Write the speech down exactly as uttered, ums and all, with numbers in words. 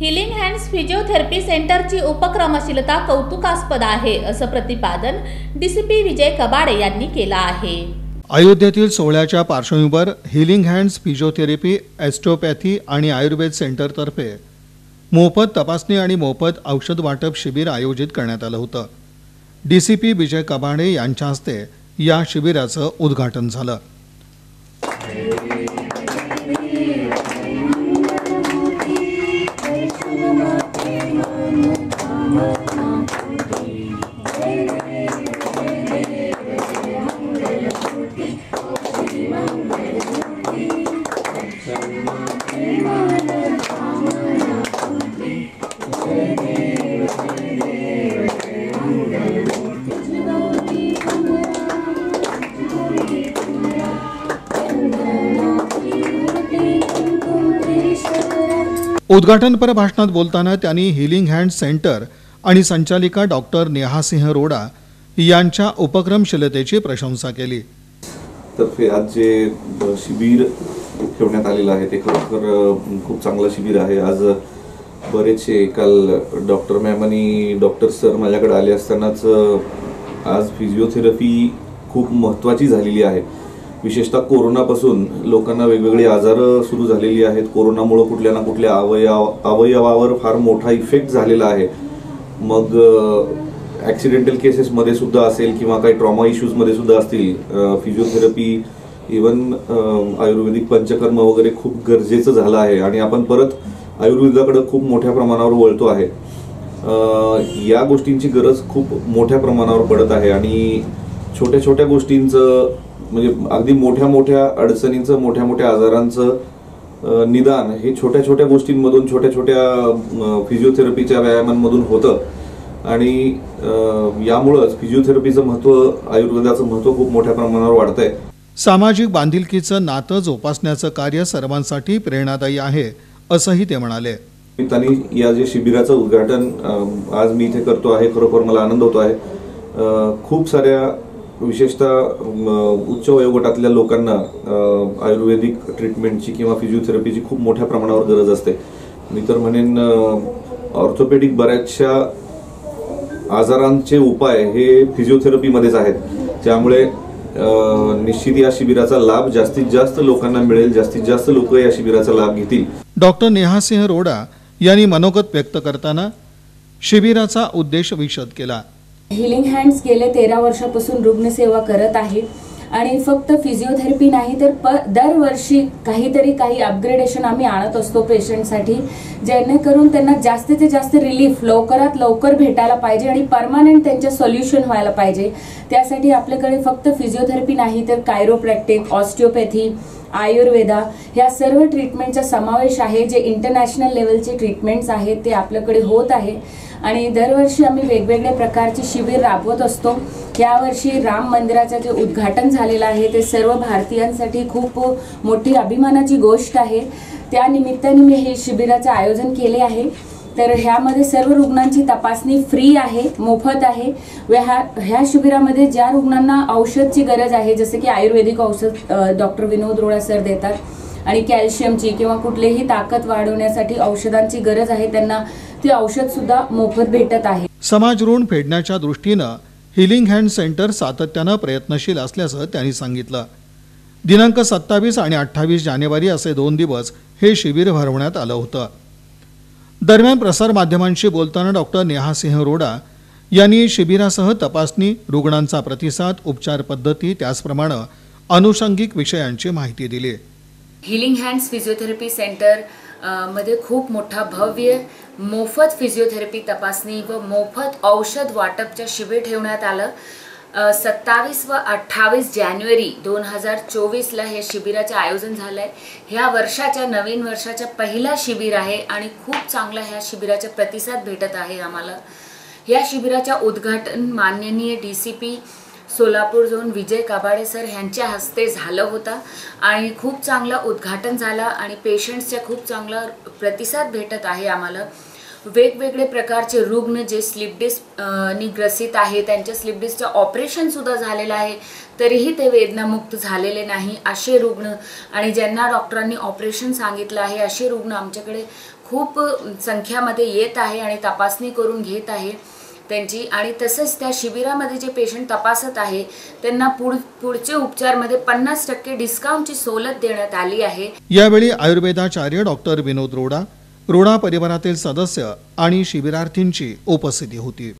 Healing hands physiotherapy सेंटरची उपक्रमशीलता कौतुकास्पद आहे असं प्रतिपादन डीसीपी विजय कबाडे यांनी केलं आहे। अयोध्येतील सोहळ्याच्या पार्श्वभूमीवर हिलिंग हँड्स फिजिओथेरपी, ऑस्टिओपॅथी आणि आयुर्वेद सेंटरतर्फे मोफत तपासणी आणि मोफत औषध वाटप शिबिर आयोजित करण्यात आलं होतं। डीसीपी विजय कबाडे यांच्या हस्ते या शिबिराचं उद्घाटन झालं। उद्घाटनपर भाषणात बोलताना त्यांनी हिलिंग हँड्स सेंटर आणि संचालिका डॉक्टर नेहा सिंह रोडा यांच्या उपक्रमशीलतेची प्रशंसा केली। तर्फे आज जे शिबिर ठेवण्यात आलेलं आहे ते खरोखर खूप चांगलं शिबिर आहे। आज बरेचसे काल डॉक्टर मॅम आणि डॉक्टर सर माझ्याकडे आले असतानाच आज फिजिओथेरपी खूप महत्त्वाची झालेली आहे। विशेषतः कोरोनापासून लोकांना वेगवेगळे आजार सुरू झालेली आहेत। कोरोनामुळे कुठल्या ना कुठल्या अवयव अवयवावर फार मोठा इफेक्ट झालेला आहे। मग ॲक्सिडेंटल केसेसमध्ये सुद्धा असेल किंवा काही ट्रॉमा इश्यूजमध्ये सुद्धा असतील, फिजिओथेरपी इवन आयुर्वेदिक पंचकर्म वगैरे खूप गरजेचं झालं आहे आणि आपण परत आयुर्वेदाकडे खूप मोठ्या प्रमाणावर वळतो आहे। या गोष्टींची गरज खूप मोठ्या प्रमाणावर पडत आहे आणि छोट्या छोट्या गोष्टींचं म्हणजे अगदी मोठ्या मोठ्या अडचणींचं, मोठ्या मोठ्या आजारांचं निदान हे छोट्या छोट्या गोष्टींमधून, छोट्या छोट्या फिजिओथेरपीच्या व्यायामांमधून होतं आणि यामुळेच फिजिओथेरपीचं महत्त्व, आयुर्वेदाचं महत्त्व खूप मोठ्या प्रमाणावर वाढतंय। सामाजिक बांधिलकीचं नातं जोपासण्याचं कार्य सर्वांसाठी प्रेरणादायी आहे असंही ते म्हणाले। त्यांनी या जे शिबिराचं उद्घाटन आज मी इथे करतो आहे, खरोखर मला आनंद होतो आहे। खूप साऱ्या विशेषतः उच्च वयोगटातल्या लोकांना आयुर्वेदिक ट्रीटमेंटची किंवा फिजिओथेरपीची खूप मोठ्या प्रमाणावर गरज असते। मी तर म्हणेन ऑर्थोपेडिक बऱ्याचशा आजारांचे उपाय हे फिजिओथेरपीमध्येच आहेत। त्यामुळे निश्चित या शिबिराचा लाभ जास्तीत जास्त लोकांना मिळेल, जास्तीत जास्त लोक या शिबिराचा लाभ घेतील। डॉक्टर नेहा सिंह रोडा यांनी मनोगत व्यक्त करताना शिबिराचा उद्देश विशद केला। हिलिंग हँड्स गेले तेरा वर्षापासून रुग्णसेवा करत आहे आणि फक्त फिजिओथेरपी नाही तर प दरवर्षी काहीतरी काही अपग्रेडेशन आम्ही आणत असतो पेशंटसाठी, जेणेकरून त्यांना जास्तीत जास्त रिलीफ लवकरात लवकर भेटायला पाहिजे आणि परमनंट त्यांचं सोल्युशन व्हायला पाहिजे। त्यासाठी आपल्याकडे फक्त फिजिओथेरपी नाही तर कायरोप्रॅक्टिक, ऑस्टिओपॅथी, आयुर्वेदा ह्या सर्व ट्रीटमेंटचा समावेश आहे। जे इंटरनॅशनल लेवलचे ट्रीटमेंट्स आहेत ते आपल्याकडे होत आहे आणि दरवर्षी आम्ही वेगवेगळ्या प्रकारचे शिबिर राबवत असतो। यावर्षी राम मंदिराचं जे उद्घाटन झालेलं आहे ते सर्व भारतीयांसाठी खूप मोठी अभिमानाची गोष्ट आहे। त्या निमित्ताने मी हे शिबिराचे आयोजन केले आहे। तर ह्यामध्ये सर्व रुग्णांची तपासणी फ्री आहे, मोफत आहे। व ह्या ह्या शिबिरामध्ये ज्या रुग्णांना औषधची गरज आहे, जसे की आयुर्वेदिक औषध डॉक्टर विनोद रोडा सर देतात आणि कॅल्शियमची किंवा कुठलीही ताकद वाढवण्यासाठी औषधांची गरज आहे त्यांना ते औषध सुद्धा मोफत भेटत आहे। समाज ऋण फेडण्याच्या दृष्टीनं हिलिंग हँड सेंटर सातत्यानं प्रयत्नशील असल्याचं त्यांनी सांगितलं। दिनांक सत्तावीस आणि अठ्ठावीस जानेवारी असे दोन दिवस हे शिबिर भरवण्यात आलं होतं। दरम्यान प्रसार माध्यमांशी बोलताना डॉक्टर नेहा सिंह रोडा यांनी शिबिरासह तपासणी, रुग्णांचा प्रतिसाद, उपचार पद्धती, त्याचप्रमाणे अनुषंगिक विषयांची माहिती दिली। हिलिंग हँड्स फिजिओथेरपी सेंटर मध्ये खूप मोठा भव्य मोफत फिजिओथेरपी तपासणी व मोफत औषध वाटपचे शिबिर ठेवण्यात आलं। सत्तावीस व अठ्ठावीस जानेवारी दोन हजार चोवीसला हे शिबिराचे आयोजन झालंय। ह्या वर्षाच्या नवीन वर्षाचा पहिला शिबिर आहे आणि खूप चांगला ह्या शिबिराचा प्रतिसाद भेटत आहे आम्हाला। या शिबिराच्या उद्घाटन माननीय DCP Solapur zone Vijay Kabade sir यांच्या हस्ते झालं होतं आणि खूप चांगला उद्घाटन झाला आणि पेशंट्सचा खूप चांगला प्रतिसाद भेटत आहे आम्हाला। वेगवेगळे प्रकारचे रुग्ण जे स्लिप डिस्क नी ग्रसित आहे त्यांच्या स्लिप डिस्कचं ऑपरेशन सुद्धा झालेलं आहे तरीही ते वेदनामुक्त झालेले नाही असे रुग्ण आणि ज्यांना डॉक्टरांनी ऑपरेशन सांगितलं आहे असे रुग्ण आमच्याकडे खूप संख्यामध्ये येत आहे आणि तपासणी करून घेत आहे त्यांची, आणि तसंच त्या शिबिरामध्ये जे पेशंट तपासत आहे त्यांना पुढ पुढचे उपचारमध्ये पन्नास टक्के डिस्काउंटची सवलत देण्यात आली आहे। यावेळी आयुर्वेदाचार्य डॉक्टर विनोद रोडा, रोडा परिवारातील सदस्य आणि शिबिरार्थींची उपस्थिती होती।